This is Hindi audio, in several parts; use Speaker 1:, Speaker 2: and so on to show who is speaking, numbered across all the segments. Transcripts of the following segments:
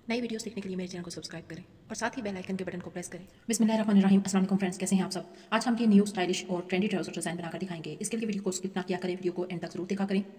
Speaker 1: नई वीडियोस देखने के लिए मेरे चैनल को सब्सक्राइब करें और साथ ही बेल आइकन के बटन को प्रेस करें।
Speaker 2: बिस्मिल्लाहिर्रहमानिर्रहीम। अस्सलाम वालेकुम फ्रेंड्स, कैसे हैं आप सब। आज हम ये न्यू स्टाइलिश और ट्रेंडी ट्राउजर डिज़ाइन बनाकर दिखाएंगे। इसके लिए वीडियो को स्किप ना किया करें, वीडियो को एंड तक जरूर देखा करें।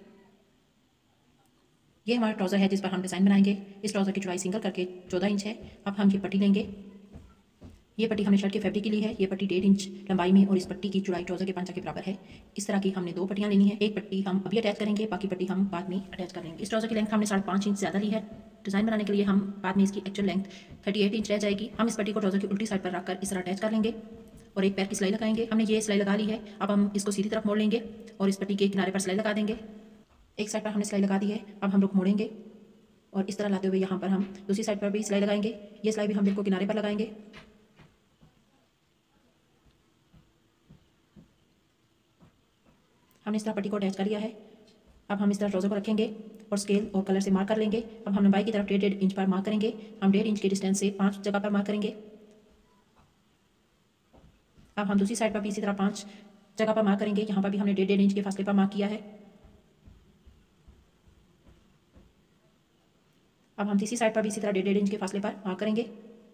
Speaker 2: ये हमारा ट्राउजर है जिस पर हम डिज़ाइन बनाएंगे। इस ट्राउजर की चौड़ाई सिंगल करके 14 इंच है। अब हम ये पट्टी लेंगे। ये पट्टी हमने शर्ट के फैब्रिक के लिए है। ये पट्टी 1.5 इंच लंबाई में और इस पट्टी की चौड़ाई ट्राउजर के पंजा के बराबर है। इस तरह की हमने 2 पट्टियां लेनी है। एक पट्टी हम अभी अटैच करेंगे, बाकी पट्टी हम बाद में अटैच कर लेंगे। इस ट्राउजर की लेंथ हमने 5.5 इंच ज़्यादा ली है। डिज़ाइन बनाने के लिए हम बाद में इसकी एक्चुअल लेंथ 38 इंच रह जाएगी। हम इस पट्टी को ट्राउजर की उल्टी साइड पर रखकर इस तरह अटैच कर लेंगे और एक पैर की सिलाई लगाएंगे। हमने ये सिलाई लगा ली है। अब हम इसको सीधी तरफ मोड़ लेंगे और इस पट्टी के किनारे पर सिलाई लगा देंगे। एक साइड पर हमने सिलाई लगा दी है। अब हम रुख मोड़ेंगे और इस तरह लाते हुए यहाँ पर हम दूसरी साइड पर भी सिलाई लगाएंगे। ये सिलाई भी हम बिल्कुल किनारे पर लगाएंगे। हमने इस तरह पट्टी को अटैच कर लिया है। अब हम इस तरह ट्राउजर को रखेंगे और स्केल और कलर से मार्क कर लेंगे। अब हम लंबाई की तरफ 1.5 इंच पर मार्क करेंगे। हम 1.5 इंच के डिस्टेंस से 5 जगह पर मार्क करेंगे। अब हम दूसरी साइड पर भी इसी तरह 5 जगह पर मार्क करेंगे। यहाँ पर भी हमने 1.5 इंच के फासले पर मार्क किया है। अब हम तीसरी साइड पर भी इसी तरह 1.5 इंच के फासले पर मार्क करेंगे।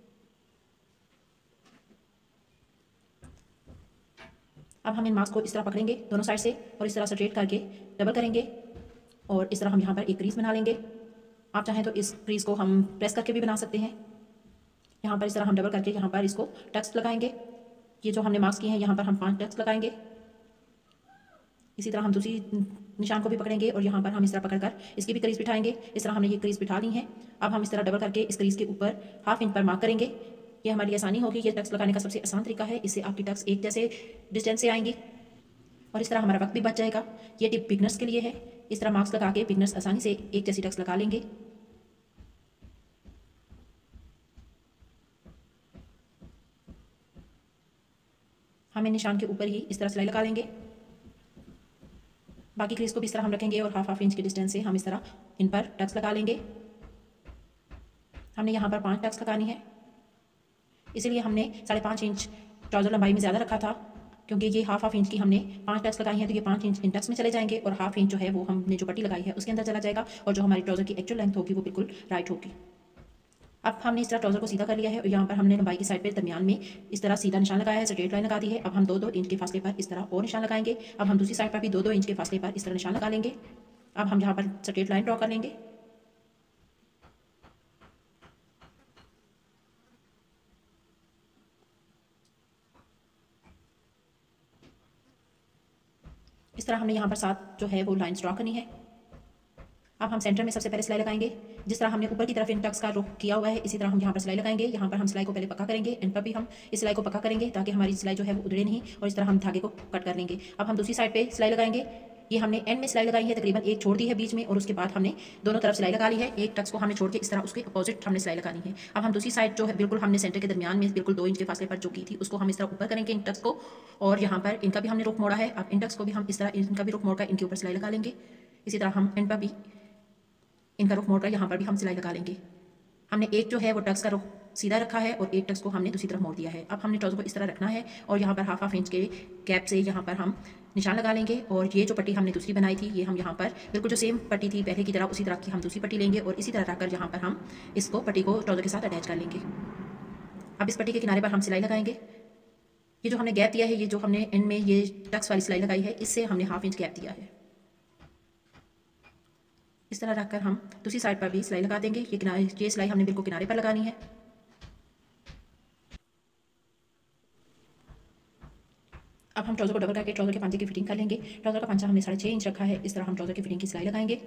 Speaker 2: अब हम इन मार्क्स को इस तरह पकड़ेंगे दोनों साइड से और इस तरह स्ट्रेट करके डबल करेंगे और इस तरह हम यहाँ पर एक क्रीज बना लेंगे। आप चाहें तो इस क्रीज को हम प्रेस करके भी बना सकते हैं। यहाँ पर इस तरह हम डबल करके यहाँ पर इसको टक्स लगाएंगे। ये जो हमने मार्क्स किए हैं यहाँ पर हम 5 टक्स लगाएंगे। इसी तरह हम दूसरी निशान को भी पकड़ेंगे और यहाँ पर हम इस तरह पकड़कर इसकी भी क्रीज बिठाएंगे। इस तरह हमने ये क्रीज बिठा ली है। अब हम इस तरह डबल करके इस क्रीज के ऊपर 1/2 इंच पर मार्क करेंगे। ये हमारी आसानी होगी। ये टक्स लगाने का सबसे आसान तरीका है। इससे आपकी टक्स एक जैसे डिस्टेंस से आएंगी और इस तरह हमारा वक्त भी बच जाएगा। ये टिप बिगनर्स के लिए है। इस तरह मार्क्स लगा के बिगनर्स आसानी से एक जैसी टक्स लगा लेंगे। हम इन निशान के ऊपर ही इस तरह सिलाई लगा लेंगे। बाकी क्रीज को भी इस तरह हम रखेंगे और 1/2 इंच के डिस्टेंस से हम इस तरह इन पर टक्स लगा लेंगे। हमने यहाँ पर 5 टक्स लगानी है, इसीलिए हमने 5.5 इंच ट्राउजर लंबाई में ज़्यादा रखा था, क्योंकि ये 1/2 इंच की हमने 5 टक्स लगाई हैं तो ये 5 इंच इन टक्स में चले जाएंगे और 1/2 इंच जो है वो हमने जो पट्टी लगाई है उसके अंदर चला जाएगा और जो हमारी ट्राउजर की एक्चुअल लेंथ होगी वो बिल्कुल राइट होगी। अब हमने इस तरह ट्राउजर को सीधा कर लिया है और यहाँ पर हमने लंबाई की साइड पे दरमियान में इस तरह सीधा निशान लगाया है, स्ट्रेट लाइन लगा दी है। अब हम 2-2 इंच के फासले पर इस तरह और निशान लगाएंगे। अब हम दूसरी साइड पर भी 2-2 इंच के फासले पर इस तरह निशान लगा लेंगे। अब हम यहाँ पर स्ट्रेट लाइन ड्रॉ कर लेंगे। इस तरह हमने यहाँ पर 7 जो है वो लाइन्स ड्रॉ करनी है। अब हम सेंटर में सबसे पहले सिलाई लगाएंगे। जिस तरह हमने ऊपर की तरफ इन टक्स का रुख किया हुआ है इसी तरह हम यहाँ पर सिलाई लगाएंगे। यहाँ पर हम सिलाई को पहले पक्का करेंगे, एंड पर भी हम इस सिलाई को पक्का करेंगे ताकि हमारी सिलाई जो है वो उधड़े नहीं और इस तरह हम धागे को कट कर लेंगे। अब हम दूसरी साइड पे सिलाई लगाएंगे। ये हमने एंड में सिलाई लगाई है, तकरीबन एक छोड़ दी है बीच में और उसके बाद हमने दोनों तरफ सिलाई लगा ली है। एक टक्स को हमने छोड़ के इस तरह उसके अपोजिट हमने सिलाई लगानी है। अब हम दूसरी साइड जो है बिल्कुल हमने सेंटर के दरमियान में बिल्कुल 2 इंच के फासले पर जो की थी उसको हम इस तरह ऊपर करेंगे इन टक्स को, और यहाँ पर इनका भी हमने रुख मोड़ा है। अब इन टक्स को भी हम इस तरह इनका भी रुख मोड़ कर इनके ऊपर सिलाई लगा लेंगे। इसी तरह हम एंड पर भी इनका रुख मोड़ कर यहाँ पर भी हम सिलाई लगा लेंगे। हमने एक जो है वो टक्स का रुख सीधा रखा है और एक टक्स को हमने दूसरी तरफ मोड़ दिया है। अब हमने ट्राउजर को इस तरह रखना है और यहाँ पर 1/2 इंच के गैप से यहाँ पर हम निशान लगा लेंगे और ये जो पट्टी हमने दूसरी बनाई थी ये हम यहाँ पर बिल्कुल जो सेम पट्टी थी पहले की तरह उसी तरह की हम दूसरी पट्टी लेंगे और इसी तरह रखकर यहाँ पर हम इसको पट्टी को ट्राउजर के साथ अटैच कर लेंगे। अब इस पट्टी के किनारे पर हम सिलाई लगाएंगे। ये जो हमने गैप दिया है, ये जो हमने एंड में ये टक्स वाली सिलाई लगाई है, इससे हमने 1/2 इंच गैप दिया है। इस तरह रखकर हम दूसरी साइड पर भी सिलाई लगा देंगे। ये सिलाई हमने बिल्कुल किनारे पर लगानी है। अब हम ट्राउजर को डबल करके ट्राउजर के पंजे की फिटिंग कर लेंगे। ट्राउजर का पंजा हमने 6.5 इंच रखा है। इस तरह हम ट्राउजर की फिटिंग की सिलाई लगाएंगे।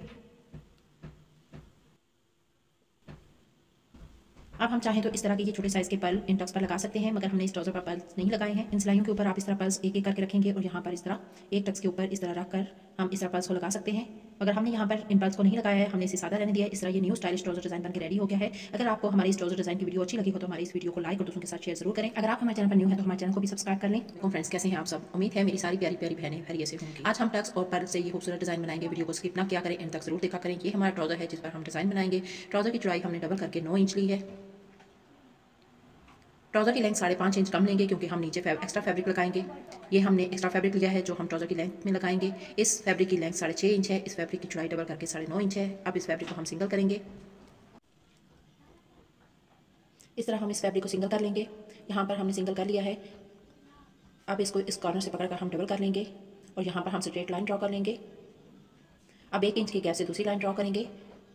Speaker 2: अब हम चाहें तो इस तरह के ये छोटे साइज़ के पर्ल इन टक्स पर लगा सकते हैं, मगर हमने इस ट्राउजर पर पर्ल्स नहीं लगाए हैं। इन सिलाइयों के ऊपर आप इस तरह पर्ल्स एक एक करके रखेंगे और यहाँ पर इस तरह एक टक्स के ऊपर इस तरह रखकर हम इस तरह पर्ल्स को लगा सकते हैं, मगर हमने यहाँ पर इन पर्ल्स को नहीं लगाया है, हमने इसे सादा रहने दिया है। इस तरह ये न्यू स्टाइलिश ट्राउजर डिजाइन बनकर रेडी हो गया है। अगर आपको हमारी इस ट्राउजर डिजाइन की वीडियो अच्छी लगी हो तो हमारी इस वीडियो को लाइक और दूसरों के साथ शेयर जरूर करें। अगर आप हमारे चैनल पर न्यू है तो हमारे चैनल को भी सब्सक्राइब कर लें। तो फ्रेंड्स, कैसे हैं आप सब? उम्मीद है मेरी सारी प्यारी प्यारी बहनें खैरियत से होंगी। आज हम टक्स और पर्ल से ये खूबसूरत डिजाइन बनाएंगे। वीडियो को स्किप ना किया करें, एंड तक जरूर देखा करें। ये हमारा ट्राउजर है जिस पर हम डिजाइन बनाएंगे। ट्राउजर की चौड़ाई हमने डबल करके 9 इंच ली है। ट्राउजर की लेंथ 5.5 इंच कम लेंगे क्योंकि हम नीचे एक्स्ट्रा फैब्रिक लगाएंगे। ये हमने एक्स्ट्रा फैब्रिक लिया है जो हम ट्राउजर की लेंथ में लगाएंगे। इस फैब्रिक की लेंथ 6.5 इंच है। इस फैब्रिक की चौड़ाई डबल करके 9.5 इंच है। अब इस फैब्रिक को हम सिंगल करेंगे। इस तरह हम इस फैब्रिक को सिंगल कर लेंगे। यहाँ पर हमने सिंगल कर लिया है। अब इसको इस कॉर्नर से पकड़कर हम डबल कर लेंगे और यहाँ पर हम स्ट्रेट लाइन ड्रॉ कर लेंगे। अब 1 इंच की गैप से दूसरी लाइन ड्रॉ करेंगे।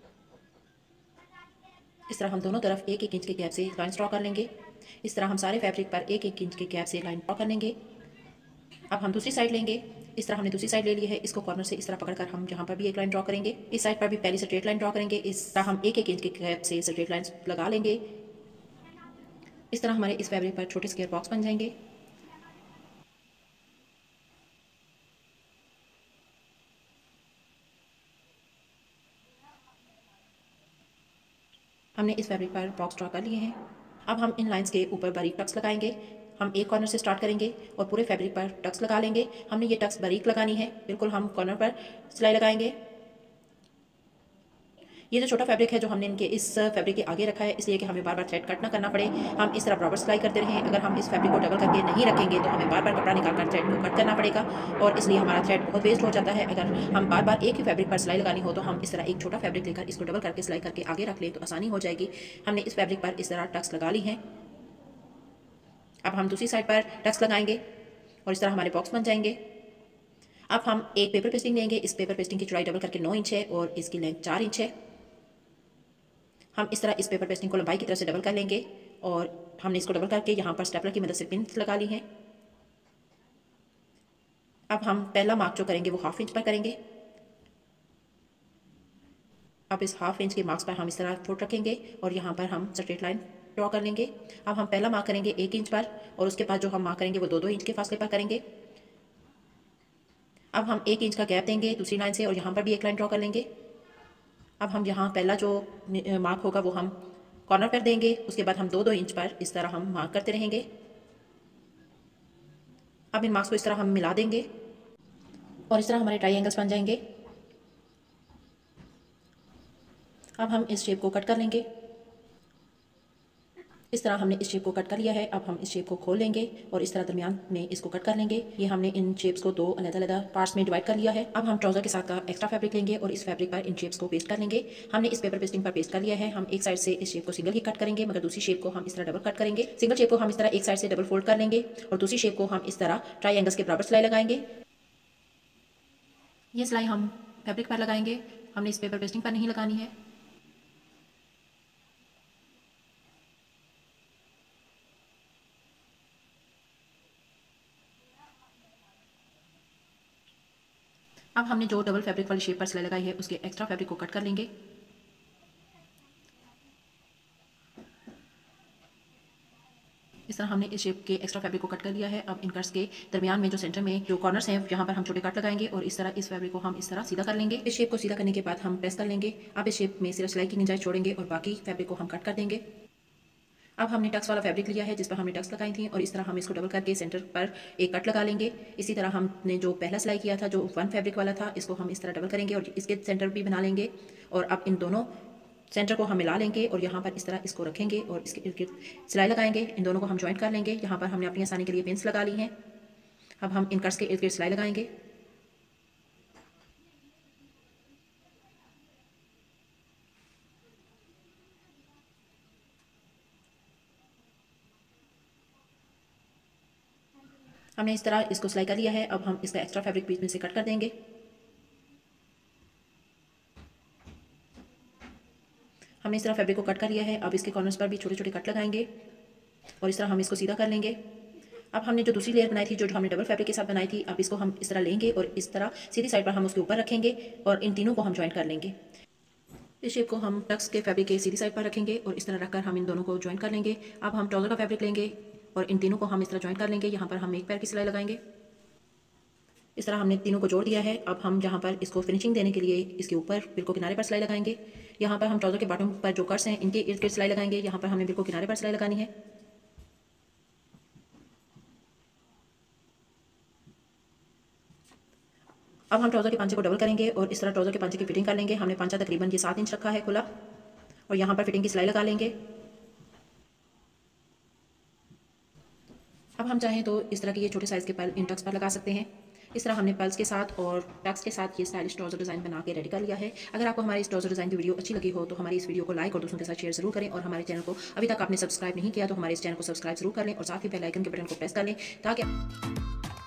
Speaker 2: इस तरह हम दोनों तरफ 1-1 इंच के गैप से लाइन ड्रॉ कर लेंगे। इस तरह हम सारे फैब्रिक पर 1-1 इंच के गैप से लाइन ड्रॉ कर लेंगे। अब हम दूसरी साइड लेंगे। इस तरह हमने दूसरी साइड ले ली है। इसको कॉर्नर से इस तरह पकड़कर हम यहाँ पर भी एक लाइन ड्रॉ करेंगे। इस साइड पर भी पहली स्ट्रेट लाइन ड्रॉ करेंगे। इस तरह हम 1-1 इंच के गैप से स्ट्रेट लाइन लगा लेंगे। इस तरह हमारे इस फैब्रिक पर छोटे स्क्वायर बॉक्स बन जाएंगे। हमने इस फैब्रिक पर बॉक्स ड्रॉ कर लिए हैं। अब हम इन लाइंस के ऊपर बारीक टक्स लगाएंगे। हम एक कॉर्नर से स्टार्ट करेंगे और पूरे फैब्रिक पर टक्स लगा लेंगे। हमने ये टक्स बारीक लगानी है, बिल्कुल हम कॉर्नर पर सिलाई लगाएंगे। ये जो छोटा फैब्रिक है जो हमने इनके इस फैब्रिक के आगे रखा है, इसलिए कि हमें बार बार थ्रेड कट ना करना पड़े, हम इस तरह बराबर सिलाई करते रहें। अगर हम इस फैब्रिक को डबल करके नहीं रखेंगे तो हमें बार बार कपड़ा निकाल कर थ्रेड को कट करना पड़ेगा और इसलिए हमारा थ्रेड बहुत वेस्ट हो जाता है। अगर हम बार बार एक ही फैब्रिक पर सिलाई लगानी हो तो हम इस तरह एक छोटा फैब्रिक लेकर इसको डबल करके सिलाई करके आगे रख लें तो आसानी हो जाएगी। हमने इस फैब्रिक पर इस तरह टक्स लगा ली हैं। अब हम दूसरी साइड पर टक्स लगाएंगे और इस तरह हमारे बॉक्स बन जाएंगे। अब हम एक पेपर पेस्टिंग लेंगे। इस पेपर पेस्टिंग की चौड़ाई डबल करके 9 इंच है और इसकी लेंथ 4 इंच है। हम इस तरह इस पेपर पेस्टिंग को लंबाई की तरफ से डबल कर लेंगे और हमने इसको डबल करके यहाँ पर स्टेपलर की मदद से पिन लगा ली हैं। अब हम पहला मार्क जो करेंगे वो 1/2 इंच पर करेंगे। अब इस 1/2 इंच के मार्क्स पर हम इस तरह फुट रखेंगे और यहाँ पर हम स्ट्रेट लाइन ड्रॉ कर लेंगे। अब हम पहला मार्क करेंगे 1 इंच पर और उसके बाद जो हम मार्क करेंगे वो 2-2 इंच के फासले पर करेंगे। अब हम 1 इंच का गैप देंगे दूसरी लाइन से और यहाँ पर भी एक लाइन ड्रॉ कर लेंगे। अब हम यहाँ पहला जो मार्क होगा वो हम कॉर्नर पर देंगे, उसके बाद हम 2-2 इंच पर इस तरह हम मार्क करते रहेंगे। अब इन मार्क्स को इस तरह हम मिला देंगे और इस तरह हमारे ट्रायंगल्स बन जाएंगे। अब हम इस शेप को कट कर लेंगे। इस तरह हमने इस शेप को कट कर लिया है। अब हम इस शेप को खोल लेंगे और इस तरह दरमियान में इसको कट कर लेंगे। ये हमने इन शेप्स को 2 अलग-अलग पार्ट्स में डिवाइड कर लिया है। अब हम ट्राउजर के साथ का एक्स्ट्रा फैब्रिक लेंगे और इस फैब्रिक पर इन शेप्स को पेस्ट कर लेंगे। हमने इस पेपर पेस्टिंग पर पेस्ट कर लिया है। हम एक साइड से इस शेप को सिंगल ही कट करेंगे मगर दूसरी शेप को हम इस तरह डबल कट करेंगे। सिंगल शेप को हम इस तरह एक साइड से डबल फोल्ड कर लेंगे और दूसरी शेप को हम इस तरह ट्रायंगल्स के बराबर सिलाई लगाएंगे। ये सिलाई हम फैब्रिक पर लगाएंगे, हमने इस पेपर पेस्टिंग पर नहीं लगानी है। अब हमने जो डबल फैब्रिक वाली शेप पर सिलाई लगाई है उसके एक्स्ट्रा फैब्रिक को कट कर लेंगे। इस तरह हमने इस शेप के एक्स्ट्रा फैब्रिक को कट कर लिया है। अब इन कट्स के दरमियान में जो सेंटर में जो कॉर्नर्स हैं यहाँ पर हम छोटे कट लगाएंगे और इस तरह इस फैब्रिक को हम इस तरह सीधा कर लेंगे। इस शेप को सीधा करने के बाद हम प्रेस कर लेंगे। अब इस शेप में सिर्फ सिलाई की गुंजाइश छोड़ेंगे और बाकी फैब्रिक को हम कट कर देंगे। अब हमने टक्स वाला फैब्रिक लिया है जिस पर हमने टक्स लगाई थी और इस तरह हम इसको डबल करके सेंटर पर एक कट लगा लेंगे। इसी तरह हमने जो पहला सिलाई किया था जो 1 फैब्रिक वाला था, इसको हम इस तरह डबल करेंगे और इसके सेंटर भी बना लेंगे और अब इन दोनों सेंटर को हम मिला लेंगे और यहाँ पर इस तरह इसको रखेंगे और इसके इर्द गिर्द सिलाई लगाएंगे। इन दोनों को हम ज्वाइंट कर लेंगे। यहाँ पर हमने अपनी आसानी के लिए पिन्स लगा ली हैं। अब हम इन कट्स के इर्द गिर्द सिलाई लगाएंगे। हमने इस तरह इसको सिलाई कर लिया है। अब हम इसका एक्स्ट्रा फैब्रिक बीच में से कट कर देंगे। हमने इस तरह फैब्रिक को कट कर लिया है। अब इसके कॉर्नर्स पर भी छोटे छोटे कट लगाएंगे और इस तरह हम इसको सीधा कर लेंगे। अब हमने जो दूसरी लेयर बनाई थी जो हमने डबल फैब्रिक के साथ बनाई थी, अब इसको हम इस तरह लेंगे और इस तरह सीधी साइड पर हम उसके ऊपर रखेंगे और इन तीनों को हम ज्वाइंट कर लेंगे। इस शेप को हम टक्स के फैब्रिक के सीधी साइड पर रखेंगे और इस तरह रखकर हम इन दोनों को ज्वाइंट कर लेंगे। अब हम ट्राउजर का फैब्रिक लेंगे और इन तीनों को हम इस तरह ज्वाइंट कर लेंगे। यहाँ पर हम एक पैर की सिलाई लगाएंगे। इस तरह हमने तीनों को जोड़ दिया है। अब हम यहाँ पर इसको फिनिशिंग देने के लिए इसके ऊपर बिल्कुल किनारे पर सिलाई लगाएंगे। यहाँ पर हम ट्राउजर के बॉटम पर जो कट्स हैं इनके इर्द गिर्द सिलाई लगाएंगे। यहाँ पर हमने बिल्कुल किनारे पर सिलाई लगानी है। अब हम ट्राउजर के पांचे को डबल करेंगे और इस तरह ट्राउजर के पांचे की फिटिंग कर लेंगे। हमने पांचा तकरीबन ये 7 इंच रखा है खुला और यहाँ पर फिटिंग की सिलाई लगा लेंगे। अब हम चाहें तो इस तरह के ये छोटे साइज़ के पर इन टक्स पर लगा सकते हैं। इस तरह हमने पल्स के साथ और टक्स के साथ ये स्टाइलिश ट्राउजर डिज़ाइन बना के रेडी कर लिया है। अगर आपको हमारी इस ट्राउजर डिज़ाइन की वीडियो अच्छी लगी हो तो हमारी इस वीडियो को लाइक और दोस्तों के साथ शेयर जरूर करें, और हमारे चैनल को अभी तक आपने सब्सक्राइब नहीं किया तो हमारे इस चैनल को सब्सक्राइब जरूर कर लें और साथ ही बेल आइकन के बटन को प्रेस कर लें ताकि